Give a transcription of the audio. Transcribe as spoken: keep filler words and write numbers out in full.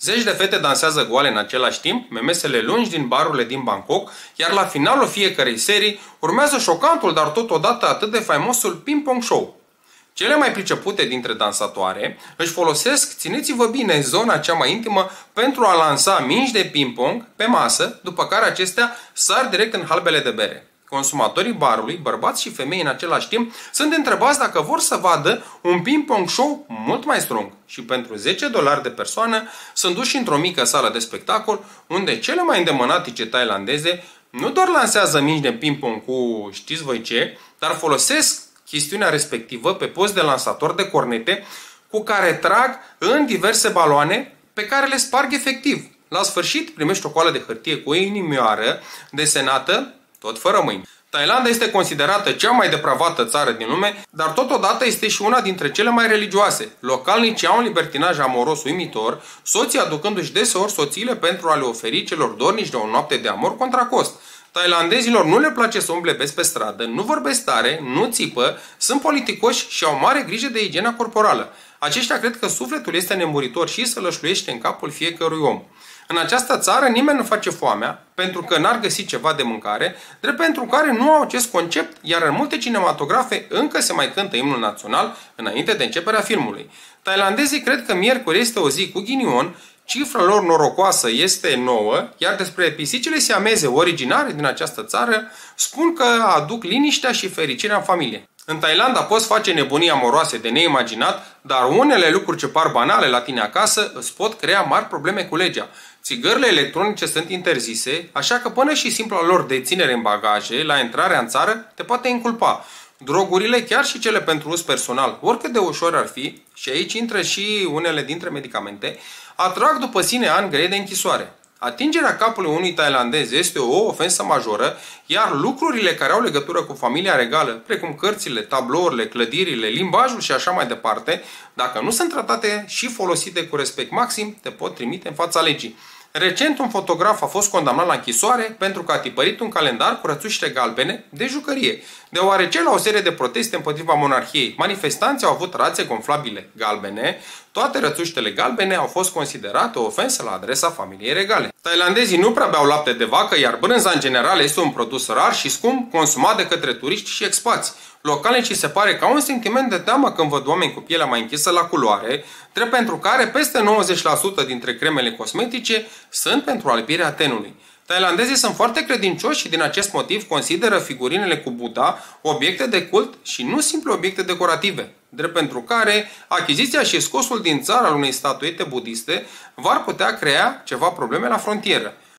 Zeci de fete dansează goale în același timp, memesele lungi din barurile din Bangkok, iar la finalul fiecărei serii urmează șocantul, dar totodată atât de faimosul ping-pong show. Cele mai pricepute dintre dansatoare își folosesc, țineți-vă bine, zona cea mai intimă pentru a lansa mingi de ping-pong pe masă, după care acestea sar direct în halbele de bere. Consumatorii barului, bărbați și femei în același timp, sunt întrebați dacă vor să vadă un ping-pong show mult mai strong și pentru zece dolari de persoană sunt duși într-o mică sală de spectacol unde cele mai îndemânatice tailandeze nu doar lansează mingi de ping-pong cu știți voi ce, dar folosesc chestiunea respectivă pe post de lansator de cornete cu care trag în diverse baloane pe care le sparg efectiv. La sfârșit primești o coală de hârtie cu o inimioară desenată, tot fără mâini. Thailanda este considerată cea mai depravată țară din lume, dar totodată este și una dintre cele mai religioase. Localnicii au un libertinaj amoros uimitor, soții aducându-și deseori soțiile pentru a le oferi celor dornici de o noapte de amor contra cost. Tailandezilor nu le place să umble bes pe stradă, nu vorbesc tare, nu țipă, sunt politicoși și au mare grijă de igiena corporală. Aceștia cred că sufletul este nemuritor și se lășluiește în capul fiecărui om. În această țară nimeni nu face foamea, pentru că n-ar găsi ceva de mâncare, drept pentru care nu au acest concept, iar în multe cinematografe încă se mai cântă imnul național înainte de începerea filmului. Tailandezii cred că miercuri este o zi cu ghinion, cifra lor norocoasă este nouă, iar despre pisicile siameze originare din această țară spun că aduc liniștea și fericirea în familie. În Thailanda poți face nebunii amoroase de neimaginat, dar unele lucruri ce par banale la tine acasă îți pot crea mari probleme cu legea. Țigările electronice sunt interzise, așa că până și simpla lor deținere în bagaje, la intrarea în țară, te poate inculpa. Drogurile, chiar și cele pentru uz personal, oricât de ușor ar fi, și aici intră și unele dintre medicamente, atrag după sine ani grei de închisoare. Atingerea capului unui tailandez este o ofensă majoră, iar lucrurile care au legătură cu familia regală, precum cărțile, tablourile, clădirile, limbajul și așa mai departe, dacă nu sunt tratate și folosite cu respect maxim, te pot trimite în fața legii. Recent, un fotograf a fost condamnat la închisoare pentru că a tipărit un calendar cu rățuște galbene de jucărie, deoarece la o serie de proteste împotriva monarhiei, manifestanții au avut rațe gonflabile galbene, toate rățuștele galbene au fost considerate o ofensă la adresa familiei regale. Tailandezii nu prea beau lapte de vacă, iar brânza în general este un produs rar și scump, consumat de către turiști și expați. Localnicii se pare că au un sentiment de teamă când văd oameni cu pielea mai închisă la culoare, drept pentru care peste nouăzeci la sută dintre cremele cosmetice sunt pentru albirea tenului. Tailandezii sunt foarte credincioși și din acest motiv consideră figurinele cu Buddha obiecte de cult și nu simple obiecte decorative, drept pentru care achiziția și scosul din țară al unei statuete budiste v-ar putea crea ceva probleme la frontieră.